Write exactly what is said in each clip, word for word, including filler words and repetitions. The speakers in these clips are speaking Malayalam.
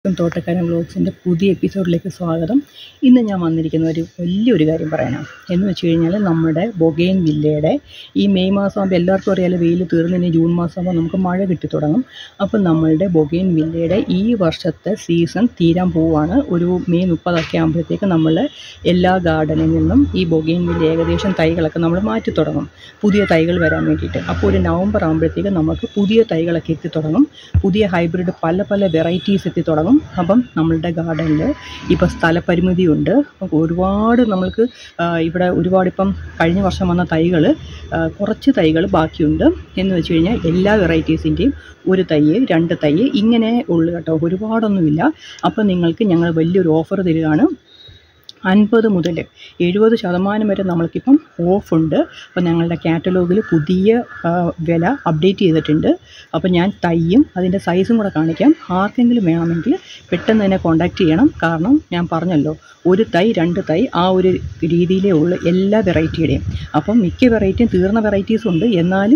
തോട്ടക്കാരൻ വ്ലോഗ്സിൻ്റെ പുതിയ എപ്പിസോഡിലേക്ക് സ്വാഗതം. ഇന്ന് ഞാൻ വന്നിരിക്കുന്ന ഒരു വലിയൊരു കാര്യം പറയാനാണ്. എന്ന് വെച്ച് കഴിഞ്ഞാൽ നമ്മുടെ ബൊഗെയിൻ വില്ലയുടെ ഈ മെയ് മാസമാകുമ്പോൾ എല്ലാവർക്കും അറിയാലോ വെയിൽ തീർന്നിന് ജൂൺ മാസമാകുമ്പോൾ നമുക്ക് മഴ കിട്ടി തുടങ്ങും. അപ്പം നമ്മളുടെ ബൊഗെയിൻ വില്ലയുടെ ഈ വർഷത്തെ സീസൺ തീരാൻ പോവുകയാണ്. ഒരു മെയ് മുപ്പതൊക്കെ ആകുമ്പോഴത്തേക്ക് നമ്മൾ എല്ലാ ഗാർഡനിൽ നിന്നും ഈ ബൊഗെയിൻ വില്ല ഏകദേശം തൈകളൊക്കെ നമ്മൾ മാറ്റി തുടങ്ങും, പുതിയ തൈകൾ വരാൻ വേണ്ടിയിട്ട്. അപ്പോൾ ഒരു നവംബർ ആകുമ്പോഴത്തേക്ക് നമുക്ക് പുതിയ തൈകളൊക്കെ എത്തി തുടങ്ങും, പുതിയ ഹൈബ്രിഡ് പല പല വെറൈറ്റീസ് എത്തി തുടങ്ങും. അപ്പം നമ്മളുടെ ഗാർഡനിൽ ഇപ്പോൾ സ്ഥലപരിമിതിയുണ്ട്. ഒരുപാട് നമ്മൾക്ക് ഇവിടെ ഒരുപാട് ഇപ്പം കഴിഞ്ഞ വർഷം വന്ന തൈകൾ കുറച്ച് തൈകൾ ബാക്കിയുണ്ട്. എന്ന് വെച്ച് കഴിഞ്ഞാൽ എല്ലാ വെറൈറ്റീസിൻ്റെയും ഒരു തൈ രണ്ട് തൈ ഇങ്ങനെ ഉള്ളു കേട്ടോ, ഒരുപാടൊന്നുമില്ല. അപ്പം നിങ്ങൾക്ക് ഞങ്ങൾ വലിയൊരു ഓഫർ തരികയാണ്. അൻപത് മുതൽ എഴുപത് ശതമാനം വരെ നമ്മൾക്കിപ്പം ഓഫുണ്ട്. അപ്പം ഞങ്ങളുടെ കാറ്റലോഗിൽ പുതിയ വില അപ്ഡേറ്റ് ചെയ്തിട്ടുണ്ട്. അപ്പം ഞാൻ തൈയും അതിൻ്റെ സൈസും കൂടെ കാണിക്കാം. ആർക്കെങ്കിലും വേണമെങ്കിൽ പെട്ടെന്ന് തന്നെ കോൺടാക്റ്റ് ചെയ്യണം. കാരണം ഞാൻ പറഞ്ഞല്ലോ, ഒരു തൈ രണ്ട് തൈ ആ ഒരു രീതിയിലേ ഉള്ളൂ എല്ലാ വെറൈറ്റിയുടെയും. അപ്പം മിക്ക വെറൈറ്റിയും തീർന്ന വെറൈറ്റീസും ഉണ്ട്, എന്നാലും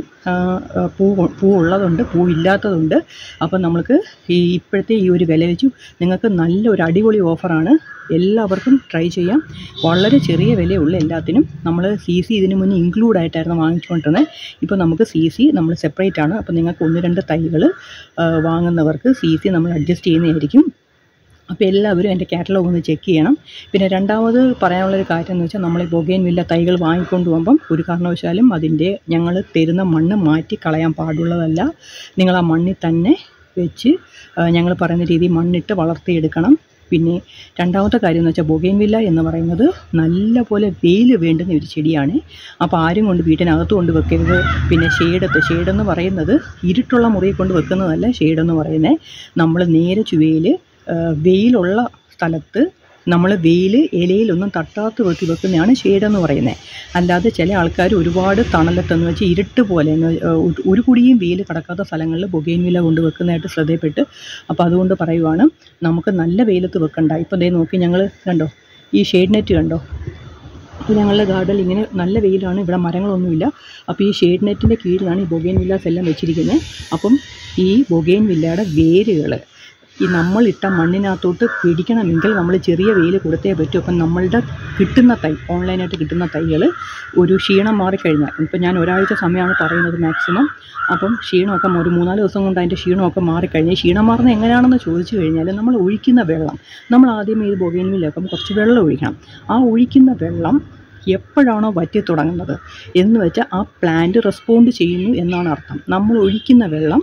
പൂ പൂ ഉള്ളതുണ്ട്, പൂ ഇല്ലാത്തതുണ്ട്. അപ്പം നമ്മൾക്ക് ഈ ഇപ്പോഴത്തെ ഈ ഒരു വില വെച്ചു നിങ്ങൾക്ക് നല്ലൊരു അടിപൊളി ഓഫറാണ്. എല്ലാവർക്കും ട്രൈ ചെയ്യാം. വളരെ ചെറിയ വിലയുള്ളൂ എല്ലാത്തിനും. നമ്മൾ സി സി ഇതിന് മുന്നേ ഇൻക്ലൂഡ് ആയിട്ടായിരുന്നു വാങ്ങിച്ചുകൊണ്ടിരുന്നത്. ഇപ്പോൾ നമുക്ക് സി സി നമ്മൾ സെപ്പറേറ്റ് ആണ്. അപ്പോൾ നിങ്ങൾക്ക് ഒന്ന് രണ്ട് തൈകൾ വാങ്ങുന്നവർക്ക് സി സി നമ്മൾ അഡ്ജസ്റ്റ് ചെയ്യുന്നതായിരിക്കും. അപ്പോൾ എല്ലാവരും എൻ്റെ കാറ്റലോഗ് ഒന്ന് ചെക്ക് ചെയ്യണം. പിന്നെ രണ്ടാമത് പറയാനുള്ളൊരു കാര്യം എന്ന് വെച്ചാൽ, നമ്മൾ ഈ ബൊഗെയിൻ വില്ല തൈകൾ വാങ്ങിക്കൊണ്ട് പോകുമ്പം ഒരു കാരണവശാലും അതിൻ്റെ ഞങ്ങൾ തരുന്ന മണ്ണ് മാറ്റി കളയാൻ പാടുള്ളതല്ല. നിങ്ങൾ ആ മണ്ണിൽ തന്നെ വെച്ച് ഞങ്ങൾ പറയുന്ന രീതിയിൽ മണ്ണിട്ട് വളർത്തിയെടുക്കണം. പിന്നെ രണ്ടാമത്തെ കാര്യം എന്ന് വെച്ചാൽ, ബൊഗെയിൻ വില്ല എന്ന് പറയുന്നത് നല്ല പോലെ വെയിൽ വേണ്ടുന്ന ഒരു ചെടിയാണ്. അപ്പോൾ ആരും കൊണ്ട് വീട്ടിനകത്ത് കൊണ്ട് വെക്കരുത്. പിന്നെ ഷെയ്ഡത്ത് ഷെയ്ഡെന്ന് പറയുന്നത് ഇരുട്ടുള്ള മുറിയിൽ കൊണ്ട് വെക്കുന്നതല്ല. ഷെയ്ഡെന്ന് പറയുന്നത് നമ്മൾ നേരെ ചുവയിൽ വെയിലുള്ള സ്ഥലത്ത് നമ്മൾ വെയിൽ ഇലയിലൊന്നും തട്ടാത്ത വെട്ടി വെക്കുന്നതാണ് ഷെയ്ഡെന്ന് പറയുന്നത്. അല്ലാതെ ചില ആൾക്കാർ ഒരുപാട് തണലത്തെന്ന് വെച്ചാൽ ഇരുട്ട് പോലെ ഒരു കുടിയും വെയിൽ കടക്കാത്ത സ്ഥലങ്ങളിൽ ബൊഗെയിൻ വില്ല കൊണ്ട് വെക്കുന്നതായിട്ട് ശ്രദ്ധയപ്പെട്ട്. അപ്പോൾ അതുകൊണ്ട് പറയുവാണ്, നമുക്ക് നല്ല വെയിലത്ത് വെക്കണ്ട. ഇപ്പം ദേ നോക്കി, ഞങ്ങൾ കണ്ടോ ഈ ഷെയ്ഡ് നെറ്റ് കണ്ടോ. അപ്പോൾ ഞങ്ങളുടെ ഗാർഡനിൽ ഇങ്ങനെ നല്ല വെയിലാണ്, ഇവിടെ മരങ്ങളൊന്നുമില്ല. അപ്പോൾ ഈ ഷെയ്ഡ് നെറ്റിൻ്റെ കീഴിലാണ് ഈ ബൊഗെയിൻ വില്ലാസ് എല്ലാം വെച്ചിരിക്കുന്നത്. അപ്പം ഈ ബൊഗെയിൻ വില്ലയുടെ വേരുകൾ ഈ നമ്മളിട്ട മണ്ണിനകത്തോട്ട് പിടിക്കണമെങ്കിൽ നമ്മൾ ചെറിയ വെയിൽ കൊടുത്തേ പറ്റൂ. അപ്പം നമ്മളുടെ കിട്ടുന്ന തൈ, ഓൺലൈനായിട്ട് കിട്ടുന്ന തൈകൾ ഒരു ക്ഷീണം മാറിക്കഴിഞ്ഞാൽ, ഇപ്പം ഞാൻ ഒരാഴ്ച സമയമാണ് പറയുന്നത് മാക്സിമം. അപ്പം ക്ഷീണമൊക്കെ ഒരു മൂന്നാല് ദിവസം കൊണ്ട് അതിൻ്റെ ക്ഷീണമൊക്കെ മാറിക്കഴിഞ്ഞാൽ, ക്ഷീണം മാറുന്നത് എങ്ങനെയാണെന്ന് ചോദിച്ചു കഴിഞ്ഞാൽ, നമ്മൾ ഒഴിക്കുന്ന വെള്ളം, നമ്മൾ ആദ്യം ഈ ബൊഗെയിൻ വില്ലയൊക്കെ കുറച്ച് വെള്ളം ഒഴിക്കണം. ആ ഒഴിക്കുന്ന വെള്ളം എപ്പോഴാണോ വറ്റി തുടങ്ങുന്നത് എന്ന് വെച്ചാൽ ആ പ്ലാന്റ് റെസ്പോണ്ട് ചെയ്യുന്നു എന്നാണ് അർത്ഥം. നമ്മൾ ഒഴിക്കുന്ന വെള്ളം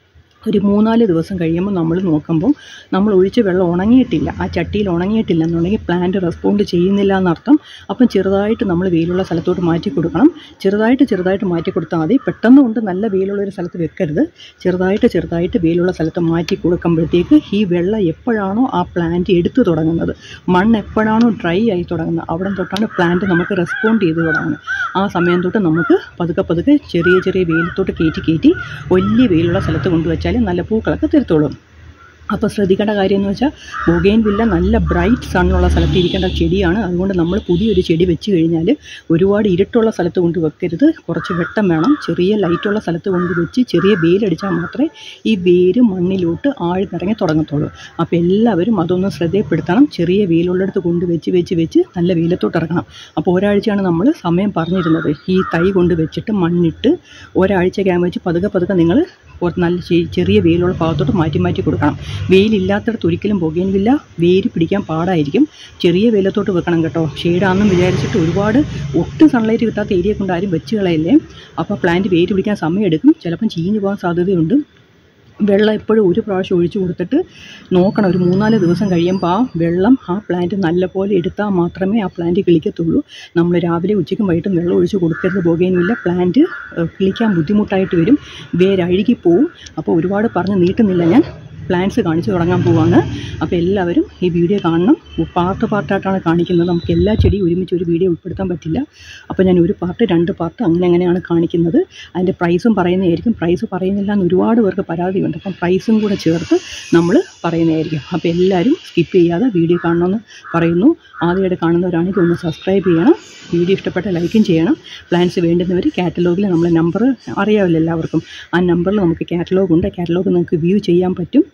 ഒരു മൂന്നാല് ദിവസം കഴിയുമ്പോൾ നമ്മൾ നോക്കുമ്പോൾ നമ്മൾ ഒഴിച്ച വെള്ളം ഉണങ്ങിയിട്ടില്ല, ആ ചട്ടിയിൽ ഉണങ്ങിയിട്ടില്ല എന്നുണ്ടെങ്കിൽ പ്ലാന്റ് റെസ്പോണ്ട് ചെയ്യുന്നില്ല എന്നർത്ഥം. അപ്പം ചെറുതായിട്ട് നമ്മൾ വെയിലുള്ള സ്ഥലത്തോട്ട് മാറ്റി കൊടുക്കണം. ചെറുതായിട്ട് ചെറുതായിട്ട് മാറ്റി കൊടുത്താൽ മതി. പെട്ടെന്ന് കൊണ്ട് നല്ല വെയിലുള്ളൊരു സ്ഥലത്ത് വെക്കരുത്. ചെറുതായിട്ട് ചെറുതായിട്ട് വെയിലുള്ള സ്ഥലത്ത് മാറ്റി കൊടുക്കുമ്പോഴത്തേക്ക് ഈ വെള്ളം എപ്പോഴാണോ ആ പ്ലാന്റ് എടുത്തു തുടങ്ങുന്നത്, മണ്ണ് എപ്പോഴാണോ ഡ്രൈ ആയി തുടങ്ങുന്നത്, അവിടെ തൊട്ടാണ് പ്ലാന്റ് നമുക്ക് റെസ്പോണ്ട് ചെയ്ത് തുടങ്ങുന്നത്. ആ സമയം തൊട്ട് നമുക്ക് പതുക്കെ പതുക്കെ ചെറിയ ചെറിയ വെയിലത്തോട്ട് കയറ്റി കയറ്റി വലിയ വെയിലുള്ള സ്ഥലത്ത് കൊണ്ടുവച്ചാൽ നല്ല പൂക്കളൊക്കെ തരത്തുള്ളൂ. അപ്പോൾ ശ്രദ്ധിക്കേണ്ട കാര്യം എന്ന് വെച്ചാൽ, ബൊഗെയിൻ വില്ല നല്ല ബ്രൈറ്റ് സണ്ണുള്ള സ്ഥലത്ത് ഇരിക്കേണ്ട ചെടിയാണ്. അതുകൊണ്ട് നമ്മൾ പുതിയൊരു ചെടി വെച്ച് കഴിഞ്ഞാൽ ഒരുപാട് ഇരുട്ടുള്ള സ്ഥലത്ത് കൊണ്ട് വെക്കരുത്. കുറച്ച് വെട്ടം വേണം. ചെറിയ ലൈറ്റുള്ള സ്ഥലത്ത് കൊണ്ട് വെച്ച് ചെറിയ വെയിലടിച്ചാൽ മാത്രമേ ഈ വേര് മണ്ണിലോട്ട് ആഴ്ന്നിറങ്ങി തുടങ്ങത്തുള്ളൂ. അപ്പോൾ എല്ലാവരും അതൊന്ന് ശ്രദ്ധപ്പെടുത്തണം. ചെറിയ വെയിലുള്ളിടത്ത് കൊണ്ട് വെച്ച് വെച്ച് വെച്ച് നല്ല വെയിലത്തോട്ട് ഇറങ്ങണം. അപ്പോൾ ഒരാഴ്ചയാണ് നമ്മൾ സമയം പറഞ്ഞിരുന്നത്. ഈ തൈ കൊണ്ട് വെച്ചിട്ട് മണ്ണിട്ട് ഒരാഴ്ചയ്ക്ക് വെച്ച് പതുക്കെ പതുക്കെ നിങ്ങൾ നല്ല ചെറിയ വെയിലുള്ള ഭാഗത്തോട്ട് മാറ്റി മാറ്റി കൊടുക്കണം. വെയിലില്ലാത്തടത്ത് ഒരിക്കലും ബൊഗെയിൻ വില്ല വേര് പിടിക്കാൻ പാടായിരിക്കും. ചെറിയ വെയിലത്തോട്ട് വെക്കണം കേട്ടോ. ഷെയ്ഡാണെന്നും വിചാരിച്ചിട്ട് ഒരുപാട് ഒട്ടും സൺലൈറ്റ് കിട്ടാത്ത ഏരിയ കൊണ്ട് ആരും വെച്ച് കളയല്ലേ. അപ്പോൾ പ്ലാന്റ് വേര് പിടിക്കാൻ സമയമെടുക്കും, ചിലപ്പം ചീഞ്ഞു പോകാൻ സാധ്യതയുണ്ട്. വെള്ളം എപ്പോഴും ഒരു പ്രാവശ്യം ഒഴിച്ചു കൊടുത്തിട്ട് നോക്കണം. ഒരു മൂന്നാല് ദിവസം കഴിയുമ്പോൾ ആ വെള്ളം ആ പ്ലാന്റ് നല്ലപോലെ എടുത്താൽ മാത്രമേ ആ പ്ലാന്റ് കിളിക്കത്തുള്ളൂ. നമ്മൾ രാവിലെ ഉച്ചയ്ക്കും വൈകിട്ടും വെള്ളം ഒഴിച്ച് കൊടുക്കരുത്. ബൊഗെയിൻ വില്ല പ്ലാന്റ് കിളിക്കാൻ ബുദ്ധിമുട്ടായിട്ട് വരും, വേരഴുകി പോവും. അപ്പോൾ ഒരുപാട് പറഞ്ഞ് നീട്ടുന്നില്ല, ഞാൻ പ്ലാന്റ്സ് കാണിച്ചു തുടങ്ങാൻ പോവാണ്. അപ്പോൾ എല്ലാവരും ഈ വീഡിയോ കാണണം. പാർട്ട് പാർട്ടായിട്ടാണ് കാണിക്കുന്നത്. നമുക്ക് എല്ലാ ചെടിയും ഒരുമിച്ച് ഒരു വീഡിയോ ഉൾപ്പെടുത്താൻ പറ്റില്ല. അപ്പോൾ ഞാൻ ഒരു പാർട്ട് രണ്ട് പാർട്ട് അങ്ങനെ അങ്ങനെയാണ് കാണിക്കുന്നത്. അതിൻ്റെ പ്രൈസും പറയുന്നതായിരിക്കും. പ്രൈസ് പറയുന്നില്ല എന്ന് ഒരുപാട് പേർക്ക് പരാതിയുണ്ട്. അപ്പം പ്രൈസും കൂടെ ചേർത്ത് നമ്മൾ പറയുന്നതായിരിക്കും. അപ്പോൾ എല്ലാവരും സ്കിപ്പ് ചെയ്യാതെ വീഡിയോ കാണണമെന്ന് പറയുന്നു. ആദ്യമായിട്ട് കാണുന്നവരാണെങ്കിൽ ഒന്ന് സബ്സ്ക്രൈബ് ചെയ്യണം. വീഡിയോ ഇഷ്ടപ്പെട്ട ലൈക്കും ചെയ്യണം. പ്ലാൻസ് വേണ്ടുന്നവർ കാറ്റലോഗിൽ നമ്മളെ നമ്പർ അറിയാമല്ലോ എല്ലാവർക്കും. ആ നമ്പറിൽ നമുക്ക് കാറ്റലോഗ് ഉണ്ട്. കാറ്റലോഗ് നമുക്ക് വ്യൂ ചെയ്യാൻ പറ്റും.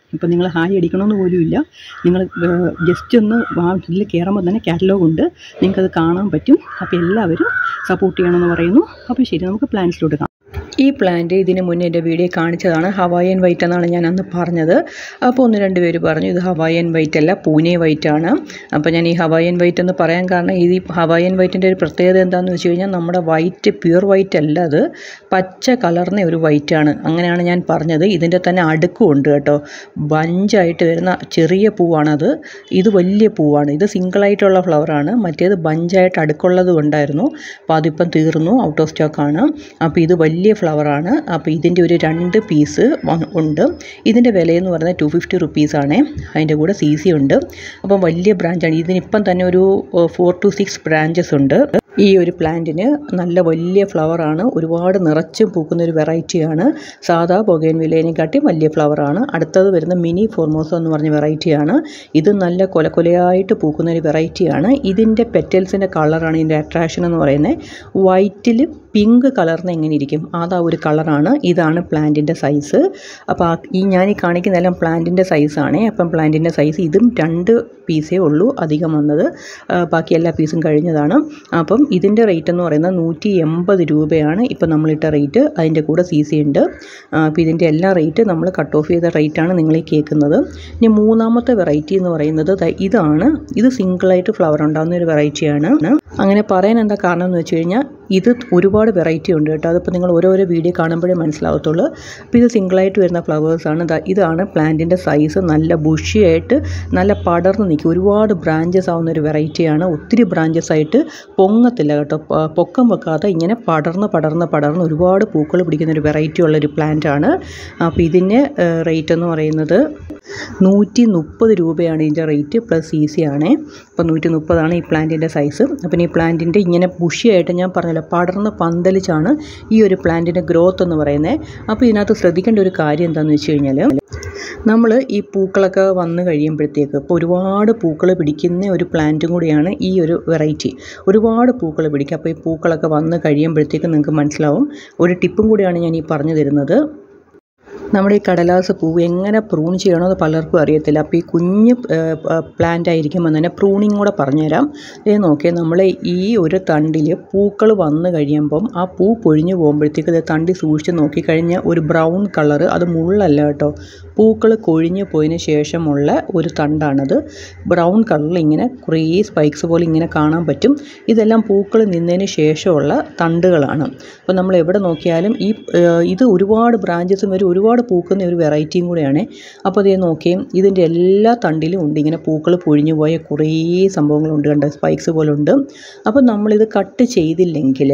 ഇപ്പം നിങ്ങൾ ഹായ് അടിക്കണമെന്ന് പോലും ഇല്ല. നിങ്ങൾ ജസ്റ്റ് ഒന്ന് ഇതിൽ കയറുമ്പോൾ തന്നെ കാറ്റലോഗ് ഉണ്ട്, നിങ്ങൾക്കത് കാണാൻ പറ്റും. അപ്പോൾ എല്ലാവരും സപ്പോർട്ട് ചെയ്യണമെന്ന് പറയുന്നു. അപ്പോൾ ശരി, നമുക്ക് പ്ലാന്റ്സിലോട്ട് കാണാം. ഈ പ്ലാന്റ് ഇതിന് മുന്നേ എൻ്റെ വീഡിയോ കാണിച്ചതാണ്. ഹവായൻ വൈറ്റ് എന്നാണ് ഞാൻ അന്ന് പറഞ്ഞത്. അപ്പോൾ ഒന്ന് രണ്ട് പേര് പറഞ്ഞു ഇത് ഹവായൻ വൈറ്റ് അല്ല, പൂനെ വൈറ്റ് ആണ്. അപ്പോൾ ഞാൻ ഈ ഹവായൻ വൈറ്റ് എന്ന് പറയാൻ കാരണം ഈ ഹവായൻ വൈറ്റിൻ്റെ ഒരു പ്രത്യേകത എന്താണെന്ന് വെച്ച് കഴിഞ്ഞാൽ നമ്മുടെ വൈറ്റ് പ്യുവർ വൈറ്റ് അല്ല, അത് പച്ച കലർന്ന ഒരു വൈറ്റാണ്. അങ്ങനെയാണ് ഞാൻ പറഞ്ഞത്. ഇതിൻ്റെ തന്നെ അടുക്കും ഉണ്ട് കേട്ടോ. ബഞ്ചായിട്ട് വരുന്ന ചെറിയ പൂവാണത്. ഇത് വലിയ പൂവാണ്. ഇത് സിംഗിളായിട്ടുള്ള ഫ്ലവറാണ്. മറ്റേത് ബഞ്ചായിട്ട് അടുക്കുള്ളത് ഉണ്ടായിരുന്നു. അപ്പോൾ അതിപ്പം തീർന്നു, ഔട്ട് ഓഫ് സ്റ്റോക്കാണ്. അപ്പോൾ ഇത് വലിയ ഫ്ലവറാണ്. അപ്പോൾ ഇതിൻ്റെ ഒരു രണ്ട് പീസ് ഉണ്ട്. ഇതിൻ്റെ വിലയെന്ന് പറയുന്നത് ടു ഫിഫ്റ്റി റുപ്പീസാണ്. അതിൻ്റെ കൂടെ സി സി ഉണ്ട്. അപ്പം വലിയ ബ്രാഞ്ചാണ്. ഇതിനിപ്പം തന്നെ ഒരു ഫോർ ടു സിക്സ് ബ്രാഞ്ചസ് ഉണ്ട്. ഈ ഒരു പ്ലാന്റിന് നല്ല വലിയ ഫ്ലവറാണ്. ഒരുപാട് നിറച്ച് പൂക്കുന്ന ഒരു വെറൈറ്റിയാണ്. സാധാ ബൊഗെയിൻവില്ലേനെക്കാട്ടി വലിയ ഫ്ലവറാണ്. അടുത്തത് വരുന്ന മിനി ഫോർമോസ എന്ന് പറഞ്ഞ വെറൈറ്റിയാണ്. ഇത് നല്ല കൊല കൊലയായിട്ട് പൂക്കുന്ന ഒരു വെറൈറ്റിയാണ്. ഇതിൻ്റെ പെറ്റൽസിൻ്റെ കളറാണ് ഇതിൻ്റെ അട്രാക്ഷൻ എന്ന് പറയുന്നത്. വൈറ്റിൽ പിങ്ക് കളറിന് എങ്ങനെ ഇരിക്കും, അതാ ഒരു കളറാണ്. ഇതാണ് പ്ലാന്റിൻ്റെ സൈസ്. അപ്പോൾ ഈ ഞാൻ ഈ കാണിക്കുന്നതെല്ലാം പ്ലാന്റിൻ്റെ സൈസാണ്. അപ്പം പ്ലാന്റിൻ്റെ സൈസ് ഇതും രണ്ട് പീസേ ഉള്ളൂ അധികം വന്നത്, ബാക്കി എല്ലാ പീസും കഴിഞ്ഞതാണ്. അപ്പം ഇതിൻ്റെ റേറ്റ് എന്ന് പറയുന്നത് നൂറ്റി എൺപത് രൂപയാണ് ഇപ്പം നമ്മളിട്ട റേറ്റ്. അതിൻ്റെ കൂടെ സി സി ഉണ്ട്. അപ്പോൾ ഇതിൻ്റെ എല്ലാ റേറ്റ് നമ്മൾ കട്ട് ഓഫ് ചെയ്ത റേറ്റാണ് നിങ്ങൾ ഈ കേൾക്കുന്നത്. ഇനി മൂന്നാമത്തെ വെറൈറ്റി എന്ന് പറയുന്നത് ഇതാണ്. ഇത് സിംഗിളായിട്ട് ഫ്ലവർ ഉണ്ടാകുന്ന ഒരു വെറൈറ്റിയാണ്. അങ്ങനെ പറയാൻ എന്താ കാരണം എന്ന് വെച്ച് കഴിഞ്ഞാൽ ഇത് ഒരുപാട് വെറൈറ്റി ഉണ്ട് കേട്ടോ. അതിപ്പോൾ നിങ്ങൾ ഓരോരോ വീഡിയോ കാണുമ്പോഴേ മനസ്സിലാവത്തുള്ളൂ. അപ്പോൾ ഇത് സിംഗിളായിട്ട് വരുന്ന ഫ്ലവേഴ്സാണ്. ഇതാണ് പ്ലാന്റിൻ്റെ സൈസ്. നല്ല ബുഷിയായിട്ട് നല്ല പടർന്ന് നിൽക്കും. ഒരുപാട് ബ്രാഞ്ചസ് ആവുന്ന ഒരു വെറൈറ്റിയാണ്. ഒത്തിരി ബ്രാഞ്ചസ് ആയിട്ട് പൊങ്ങത്തില്ല കേട്ടോ. പൊക്കം വെക്കാതെ ഇങ്ങനെ പടർന്ന് പടർന്ന് പടർന്ന് ഒരുപാട് പൂക്കൾ പിടിക്കുന്ന ഒരു വെറൈറ്റി ഉള്ളൊരു പ്ലാന്റാണ്. അപ്പോൾ ഇതിൻ്റെ റേറ്റ് എന്ന് പറയുന്നത് നൂറ്റി മുപ്പത് രൂപയാണ് ഇതിൻ്റെ റേറ്റ്, പ്ലസ് സി സി ആണ്. അപ്പോൾ നൂറ്റി മുപ്പതാണ് ഈ പ്ലാന്റിൻ്റെ സൈസ്. അപ്പം ഈ പ്ലാന്റിൻ്റെ ഇങ്ങനെ ബുഷിയായിട്ട് ഞാൻ പറഞ്ഞല്ലോ പടർന്ന് പന്തലിച്ചാണ് ഈ ഒരു പ്ലാന്റിൻ്റെ ഗ്രോത്ത് എന്ന് പറയുന്നത്. അപ്പോൾ ഇതിനകത്ത് ശ്രദ്ധിക്കേണ്ട ഒരു കാര്യം എന്താണെന്ന് വെച്ച് കഴിഞ്ഞാൽ നമ്മൾ ഈ പൂക്കളൊക്കെ വന്നു കഴിയുമ്പോഴത്തേക്ക് ഇപ്പോൾ ഒരുപാട് പൂക്കൾ പിടിക്കുന്ന ഒരു പ്ലാന്റും കൂടിയാണ് ഈ ഒരു വെറൈറ്റി. ഒരുപാട് പൂക്കൾ പിടിക്കും. അപ്പോൾ ഈ പൂക്കളൊക്കെ വന്ന് കഴിയുമ്പോഴത്തേക്ക് നിങ്ങൾക്ക് മനസ്സിലാവും. ഒരു ടിപ്പും കൂടിയാണ് ഞാൻ ഈ പറഞ്ഞു തരുന്നത്. നമ്മുടെ ഈ കടലാസ് പൂവ് എങ്ങനെ പ്രൂൺ ചെയ്യണമെന്ന് പലർക്കും അറിയത്തില്ല. അപ്പോൾ ഈ കുഞ്ഞ് പ്ലാന്റ് ആയിരിക്കുമ്പോൾ തന്നെ പ്രൂണിങ് കൂടെ പറഞ്ഞുതരാം. ഇത് നോക്കിയാൽ നമ്മൾ ഈ ഒരു തണ്ടിൽ പൂക്കൾ വന്നു കഴിയുമ്പം ആ പൂ പൊഴിഞ്ഞു പോകുമ്പോഴത്തേക്ക് ഇത് തണ്ടി സൂക്ഷിച്ച് നോക്കിക്കഴിഞ്ഞാൽ ഒരു ബ്രൗൺ കളറ്, അത് മുള്ളല്ല കേട്ടോ, പൂക്കൾ കൊഴിഞ്ഞു പോയതിന് ശേഷമുള്ള ഒരു തണ്ടാണത്. ബ്രൗൺ കളറിൽ ഇങ്ങനെ കുറേ സ്പൈക്സ് പോലെ ഇങ്ങനെ കാണാൻ പറ്റും. ഇതെല്ലാം പൂക്കൾ നിന്നതിന് ശേഷമുള്ള തണ്ടുകളാണ്. അപ്പോൾ നമ്മൾ എവിടെ നോക്കിയാലും ഈ ഇത് ഒരുപാട് ബ്രാഞ്ചസും വരും, ഒരുപാട് പൂക്കുന്ന ഒരു വെറൈറ്റിയും കൂടെയാണ്. അപ്പോൾ അതേ നോക്കിയും ഇതിൻ്റെ എല്ലാ തണ്ടിലും ഉണ്ട് ഇങ്ങനെ പൂക്കൾ പൊഴിഞ്ഞു പോയ കുറേ സംഭവങ്ങളുണ്ട് കണ്ട, സ്പൈക്സ് പോലെ ഉണ്ട്. അപ്പോൾ നമ്മളിത് കട്ട് ചെയ്തില്ലെങ്കിൽ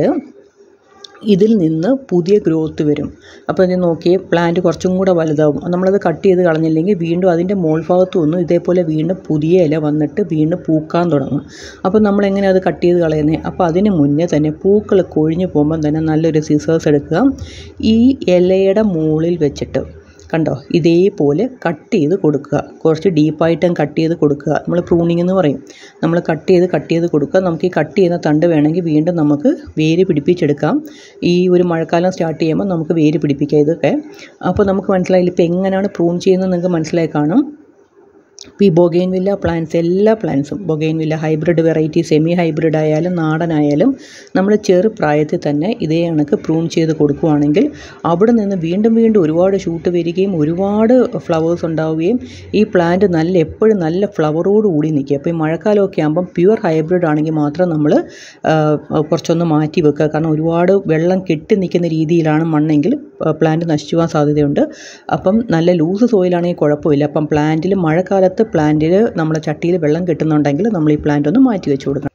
ഇതിൽ നിന്ന് പുതിയ ഗ്രോത്ത് വരും. അപ്പോൾ ഇത് നോക്കിയേ പ്ലാന്റ് കുറച്ചും കൂടെ വലുതാവും. നമ്മളത് കട്ട് ചെയ്ത് കളഞ്ഞില്ലെങ്കിൽ വീണ്ടും അതിൻ്റെ മോൾഭാഗത്തു നിന്നും ഇതേപോലെ വീണ്ടും പുതിയ ഇല വന്നിട്ട് വീണ്ടും പൂക്കാൻ തുടങ്ങും. അപ്പോൾ നമ്മളെങ്ങനെ അത് കട്ട് ചെയ്ത് കളയുന്നത്? അപ്പോൾ അതിന് മുന്നേ തന്നെ പൂക്കൾ കൊഴിഞ്ഞു പോകുമ്പം തന്നെ നല്ലൊരു സിസേഴ്സ് എടുക്കുക. ഈ ഇലയുടെ മുകളിൽ വെച്ചിട്ട് കണ്ടോ ഇതേപോലെ കട്ട് ചെയ്ത് കൊടുക്കുക. കുറച്ച് ഡീപ്പായിട്ടും കട്ട് ചെയ്ത് കൊടുക്കുക. നമ്മൾ പ്രൂണിങ് എന്ന് പറയും. നമ്മൾ കട്ട് ചെയ്ത് കട്ട് ചെയ്ത് കൊടുക്കുക. നമുക്ക് ഈ കട്ട് ചെയ്യുന്ന തണ്ട് വേണമെങ്കിൽ വീണ്ടും നമുക്ക് വേര് പിടിപ്പിച്ചെടുക്കാം. ഈ ഒരു മഴക്കാലം സ്റ്റാർട്ട് ചെയ്യുമ്പോൾ നമുക്ക് വേര് പിടിപ്പിക്കാം ഇതൊക്കെ. അപ്പോൾ നമുക്ക് മനസ്സിലായില്ല ഇപ്പോൾ എങ്ങനെയാണ് പ്രൂൺ ചെയ്യുന്നത് നിങ്ങൾക്ക് മനസ്സിലായി കാണും. ഇപ്പോൾ ഈ ബൊഗെയിൻവില്ല പ്ലാന്റ്സ്, എല്ലാ പ്ലാന്റ്സും bougainvillea hybrid variety, semi hybrid ആയാലും നാടനായാലും നമ്മൾ ചെറു പ്രായത്തിൽ തന്നെ ഇതേ കണക്ക് പ്രൂൺ ചെയ്ത് കൊടുക്കുകയാണെങ്കിൽ അവിടെ നിന്ന് വീണ്ടും വീണ്ടും ഒരുപാട് ഷൂട്ട് വരികയും ഒരുപാട് ഫ്ലവേഴ്സ് ഉണ്ടാവുകയും ഈ പ്ലാന്റ് നല്ല എപ്പോഴും നല്ല ഫ്ലവറോട് കൂടി നിൽക്കുക. അപ്പോൾ ഈ മഴക്കാലമൊക്കെ ആകുമ്പം പ്യുവർ ഹൈബ്രിഡ് ആണെങ്കിൽ മാത്രം നമ്മൾ കുറച്ചൊന്ന് മാറ്റി വെക്കുക. കാരണം ഒരുപാട് വെള്ളം കെട്ടി നിൽക്കുന്ന രീതിയിലാണ് മണ്ണെങ്കിൽ പ്ലാന്റ് നശിച്ചു പോകാൻ സാധ്യതയുണ്ട്. അപ്പം നല്ല ലൂസ് സോയിലാണെങ്കിൽ കുഴപ്പമില്ല. അപ്പം പ്ലാന്റിൽ മഴക്കാലത്ത് പ്ലാന്റിൽ നമ്മുടെ ചട്ടിയിൽ വെള്ളം കിട്ടുന്നുണ്ടെങ്കിൽ നമ്മൾ ഈ പ്ലാന്റ് ഒന്ന് മാറ്റി വെച്ച് കൊടുക്കണം.